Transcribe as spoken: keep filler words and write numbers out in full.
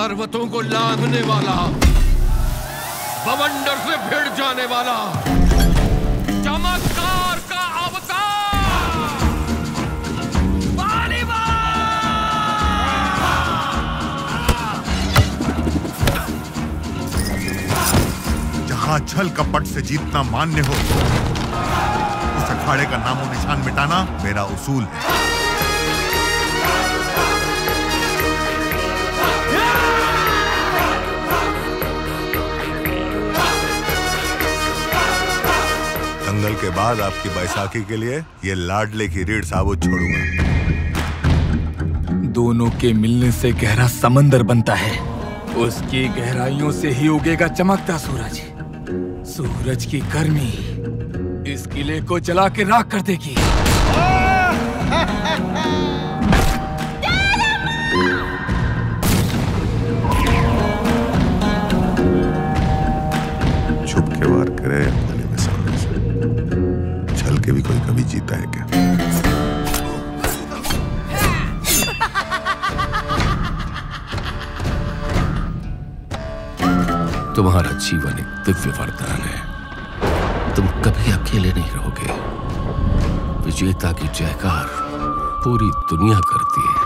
पर्वतों को लांघने वाला, बवंडर से भिड़ जाने वाला, चमत्कार का अवतार बालीबा! जहां छल कपट से जीतना मान्य हो, उस अखाड़े का नामो निशान मिटाना मेरा उसूल है। दंगल के बाद आपकी बैसाखी के लिए ये लाडले की रीढ़ साबुत छोड़ूंगा। दोनों के मिलने से गहरा समंदर बनता है, उसकी गहराइयों से ही उगेगा चमकता सूरज। सूरज की गर्मी इस किले को जला के राख कर देगी। छुप के वार करे भले में सामने से, छल के भी कोई कभी जीता है क्या? तुम्हारा जीवन एक दिव्य वरदान है, तुम कभी अकेले नहीं रहोगे। विजेता की जयकार पूरी दुनिया करती है।